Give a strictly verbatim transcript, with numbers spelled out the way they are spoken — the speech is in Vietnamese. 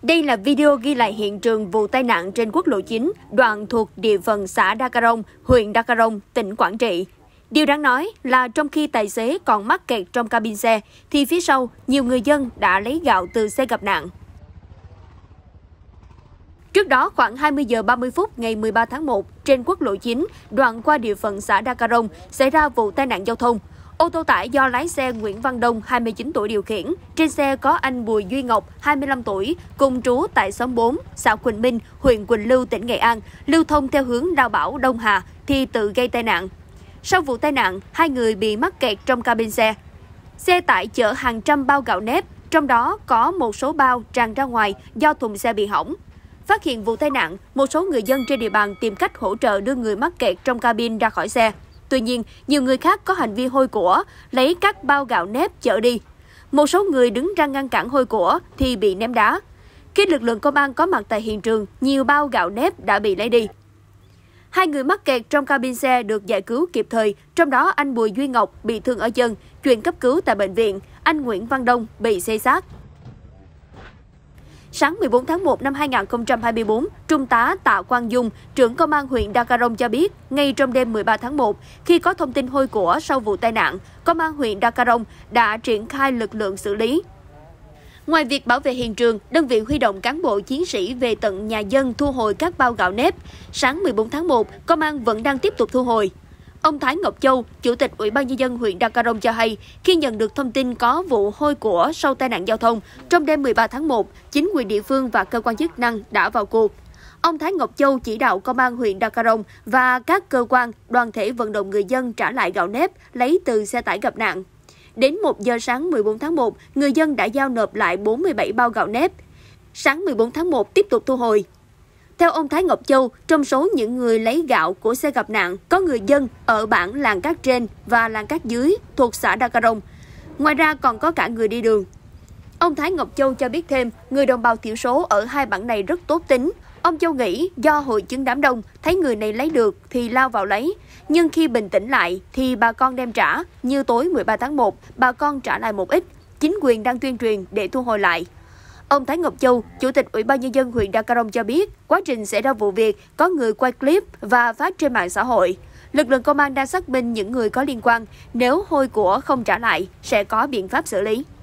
Đây là video ghi lại hiện trường vụ tai nạn trên quốc lộ chín, đoạn thuộc địa phận xã Đa Ca Rông, huyện Đa Ca Rông, tỉnh Quảng Trị. Điều đáng nói là trong khi tài xế còn mắc kẹt trong cabin xe, thì phía sau, nhiều người dân đã lấy gạo từ xe gặp nạn. Trước đó, khoảng hai mươi giờ ba mươi phút ngày mười ba tháng một, trên quốc lộ chín, đoạn qua địa phận xã Đa Ca Rông, xảy ra vụ tai nạn giao thông. Ô tô tải do lái xe Nguyễn Văn Đông, hai mươi chín tuổi điều khiển. Trên xe có anh Bùi Duy Ngọc, hai mươi lăm tuổi, cùng trú tại xóm bốn, xã Quỳnh Minh, huyện Quỳnh Lưu, tỉnh Nghệ An, lưu thông theo hướng Lao Bảo, Đông Hà, thì tự gây tai nạn. Sau vụ tai nạn, hai người bị mắc kẹt trong cabin xe. Xe tải chở hàng trăm bao gạo nếp, trong đó có một số bao tràn ra ngoài do thùng xe bị hỏng. Phát hiện vụ tai nạn, một số người dân trên địa bàn tìm cách hỗ trợ đưa người mắc kẹt trong cabin ra khỏi xe. Tuy nhiên, nhiều người khác có hành vi hôi của, lấy các bao gạo nếp chở đi. Một số người đứng ra ngăn cản hôi của thì bị ném đá. Khi lực lượng công an có mặt tại hiện trường, nhiều bao gạo nếp đã bị lấy đi. Hai người mắc kẹt trong cabin xe được giải cứu kịp thời, trong đó anh Bùi Duy Ngọc bị thương ở chân, chuyển cấp cứu tại bệnh viện, anh Nguyễn Văn Đông bị xây xát. Sáng mười bốn tháng một năm hai nghìn không trăm hai mươi tư, Trung tá Tạ Quang Dung, trưởng công an huyện Đa Ca Rông cho biết, ngay trong đêm mười ba tháng một, khi có thông tin hôi của sau vụ tai nạn, công an huyện Đa Ca Rông đã triển khai lực lượng xử lý. Ngoài việc bảo vệ hiện trường, đơn vị huy động cán bộ chiến sĩ về tận nhà dân thu hồi các bao gạo nếp. Sáng mười bốn tháng một, công an vẫn đang tiếp tục thu hồi. Ông Thái Ngọc Châu, Chủ tịch Ủy ban Nhân dân huyện Đa Ca Rông cho hay, khi nhận được thông tin có vụ hôi của sau tai nạn giao thông, trong đêm mười ba tháng một, chính quyền địa phương và cơ quan chức năng đã vào cuộc. Ông Thái Ngọc Châu chỉ đạo công an huyện Đa Ca Rông và các cơ quan, đoàn thể vận động người dân trả lại gạo nếp lấy từ xe tải gặp nạn. Đến một giờ sáng mười bốn tháng một, người dân đã giao nộp lại bốn mươi bảy bao gạo nếp. Sáng mười bốn tháng một tiếp tục thu hồi. Theo ông Thái Ngọc Châu, trong số những người lấy gạo của xe gặp nạn, có người dân ở bản Làng Cát Trên và Làng Cát Dưới thuộc xã Đa Ca Rông. Ngoài ra còn có cả người đi đường. Ông Thái Ngọc Châu cho biết thêm, người đồng bào thiểu số ở hai bản này rất tốt tính. Ông Châu nghĩ do hội chứng đám đông, thấy người này lấy được thì lao vào lấy. Nhưng khi bình tĩnh lại thì bà con đem trả, như tối mười ba tháng một, bà con trả lại một ít. Chính quyền đang tuyên truyền để thu hồi lại. Ông Thái Ngọc Châu, Chủ tịch Ủy ban Nhân dân huyện Đa Ca Rông cho biết, quá trình xảy ra vụ việc, có người quay clip và phát trên mạng xã hội. Lực lượng công an đang xác minh những người có liên quan, nếu hôi của không trả lại, sẽ có biện pháp xử lý.